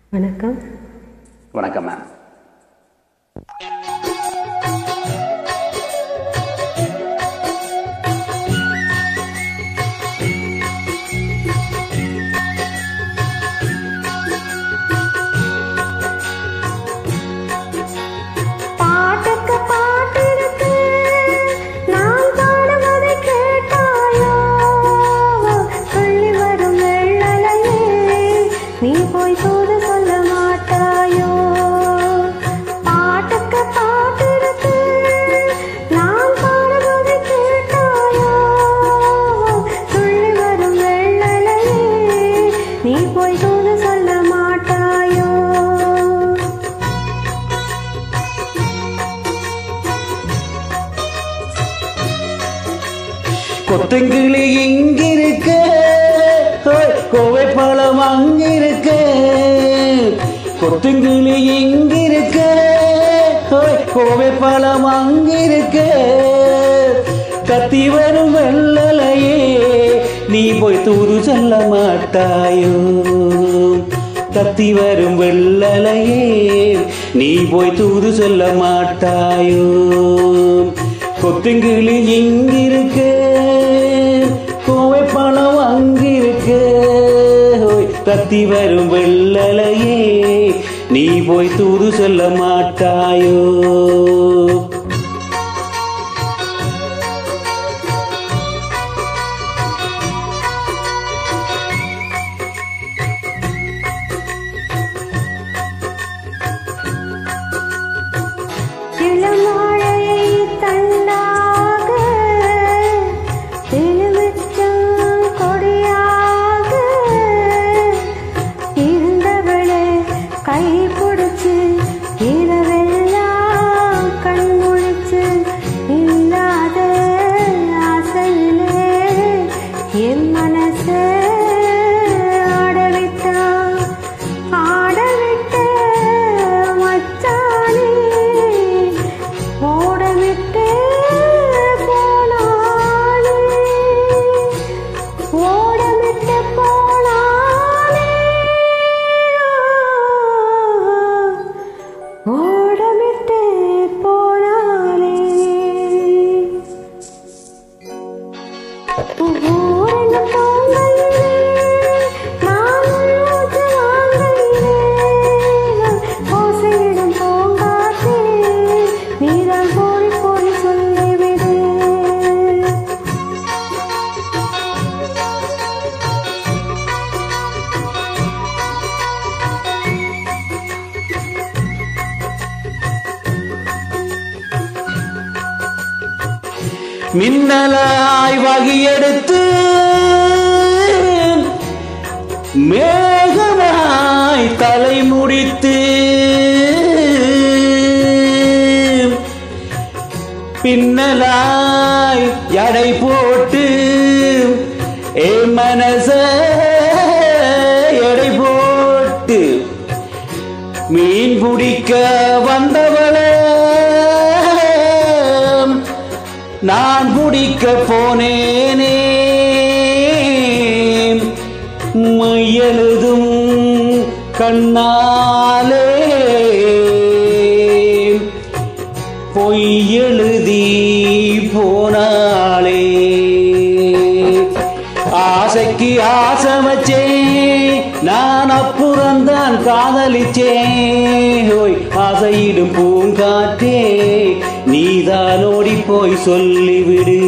வணக்கம். வணக்கம் மேம். கொத்தங்கிளி இங்கிருக்க, கோவை பழம் அங்கிருக்க. கொத்தங்கிளி இங்கிருக்க, கோவை பழம் அங்கிருக்க. கத்தி வரும் வெள்ளலையே நீ போய் தூது சொல்ல மாட்டாயோ. கத்தி வரும் வெள்ளலையே நீ போய் தூது சொல்ல மாட்டாயோ. கொத்தங்கிளி இங்கிருக்க, கோவை பழம் அங்கிருக்க. கத்தி வரும் வெள்ளலையே நீ போய் தூது சொல்ல மாட்டாயோ. மின்னலாய் வகையெடுத்து மேகமாய் தலை முடித்து பின்னலாய் எடை போட்டு ஏ மனச எடை போட்டு மீன் பிடிக்க வந்தவளே நான் பிடிக்க போனேனே. மையெழுதும் கண்ணாலே பொய் எழுதி போனாலே. ஆசைக்கு ஆசை வச்சேன் நான், அப்புறம்தான் காதலிச்சேன். ஆசையிடும் பூங்காற்றே நீதான் ஓடி போய் சொல்லிவிடு.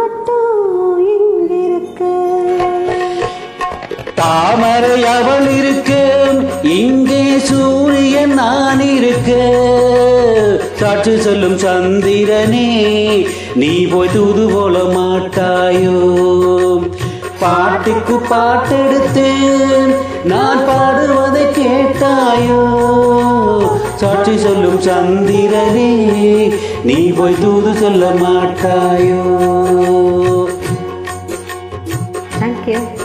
மட்டும் இங்கிருக்கு. தாமரை அவள் இருக்கு, இங்கே சூரியன் நான் இருக்கு. சாட்சி சொல்லும் சந்திரனே, நீ போய் தூது போல மாட்டாயோ? பாட்டுக்கு பாட்டெடுத்து நான் பாடுவதை கேட்டாயோ? சாட்சி சொல்லும் சந்திரனே, நீ போய் தூது சொல்ல மாட்டாயோ? Thank you.